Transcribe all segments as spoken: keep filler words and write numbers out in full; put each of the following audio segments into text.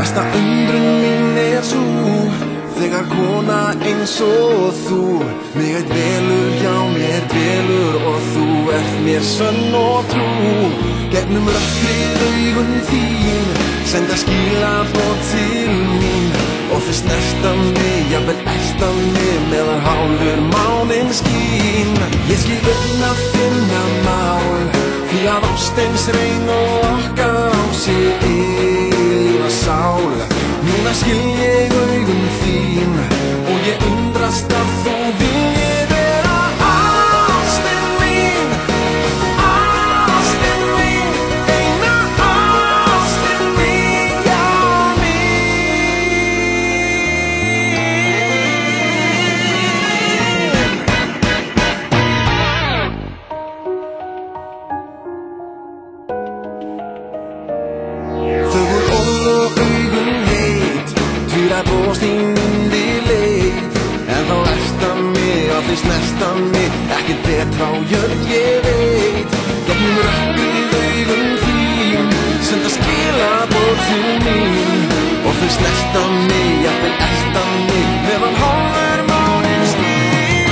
Mesta undrun mín er sú, þegar kona eins og þú mig eitt velur, hjá mér velur og þú ert mér sönn og trú. Gegnum rökkrið augun þín senda skilaboð til mín og þau snerta mig, jafnvel elta mig meðan hálfur máninn skín. Ég skil auðna þinna mál, því að ásteins reyn og okkar á sig eilífa sál. Núna skil ég augun þín og ég undrast að þú viljir vera ástin mín, ástin mín, eina ástin mín, já mín. Þau voru orð og augun heit, tuðra bros þín undir leit, en þá elta mig, allir snerta mig, ekkert betra á jörð ég veit. Gegnum rökkrið augun þín senda skilaboð til mín og þau snerta mig, jafnvel elta mig meðan hálfur máninn skín.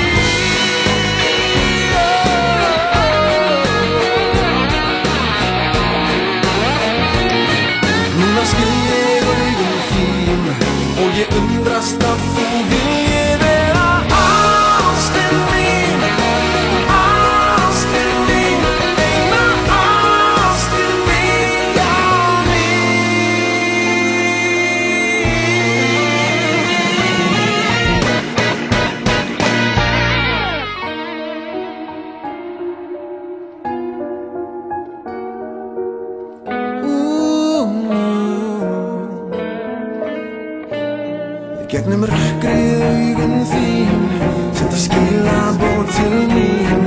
Núna skil ég augun þín og ég undrast að þú viljir vera ástin mín, ástin mín, eina ástin mín, já Gegnum rökkrið augun þín senda skilaboð til mín